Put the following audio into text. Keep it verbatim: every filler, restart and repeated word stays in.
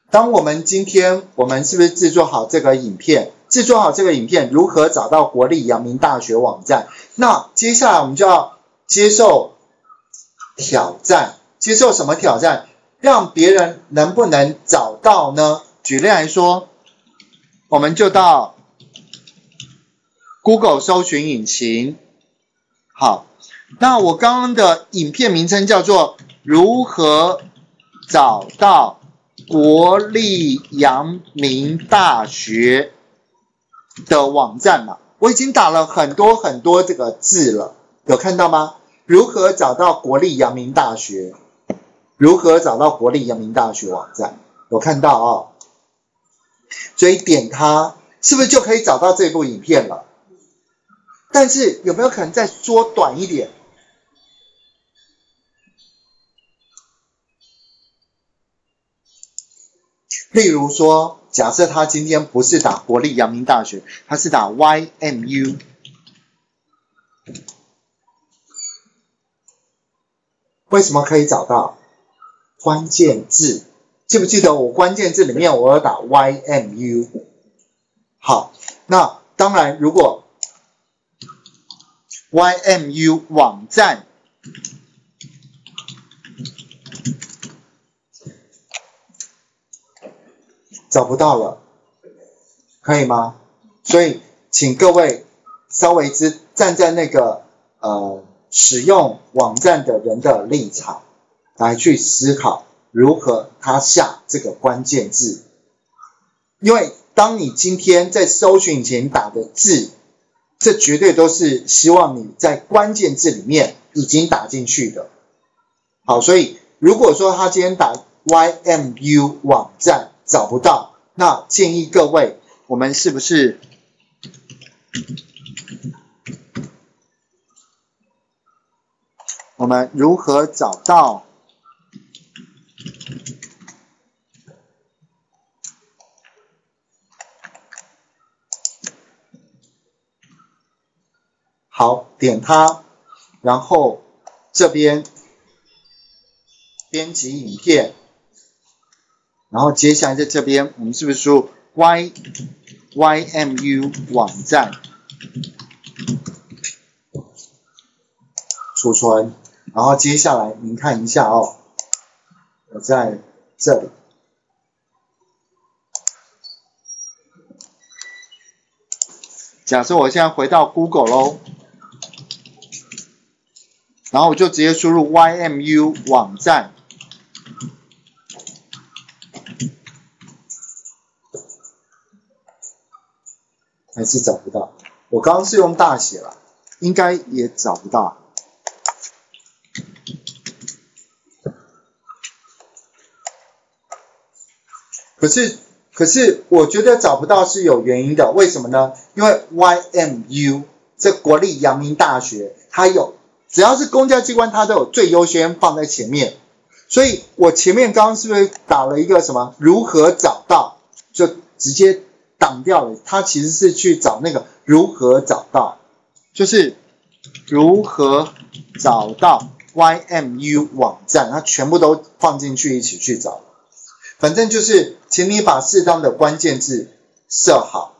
当我们今天我们是不是制作好这个影片？制作好这个影片，如何找到国立阳明大学网站？那接下来我们就要接受挑战，接受什么挑战？让别人能不能找到呢？举例来说，我们就到 Google 搜寻引擎。好，那我刚刚的影片名称叫做如何找到国立阳明大学的网站嘛，我已经打了很多很多这个字了，有看到吗？如何找到国立阳明大学？如何找到国立阳明大学网站？有看到哦，所以点它是不是就可以找到这部影片了？但是有没有可能再缩短一点？例如说，假设他今天不是打国立阳明大学，他是打 Y M U， 为什么可以找到？关键字，记不记得我关键字里面我有打 Y M U？ 好，那当然，如果 Y M U 网站找不到了，可以吗？所以请各位稍微之站在那个呃使用网站的人的立场来去思考如何他下这个关键字，因为当你今天在搜寻引擎打的字，这绝对都是希望你在关键字里面已经打进去的。好，所以如果说他今天打 Y M U 网站找不到，那建议各位，我们是不是我们如何找到好，点它，然后这边编辑影片，然后接下来在这边我们是不是输入 Y Y M U 网站储存，然后接下来您看一下哦，我在这里。假设我现在回到 Google 咯，然后我就直接输入 Y M U 网站，还是找不到。我刚刚是用大写了，应该也找不到。可是，可是我觉得找不到是有原因的，为什么呢？因为 Y M U 这国立阳明大学，它有只要是公家机关，它都有最优先放在前面。所以我前面刚刚是不是打了一个什么如何找到，就直接挡掉了？它其实是去找那个如何找到，就是如何找到 Y M U 网站，它全部都放进去一起去找。反正就是，请你把适当的关键字设好。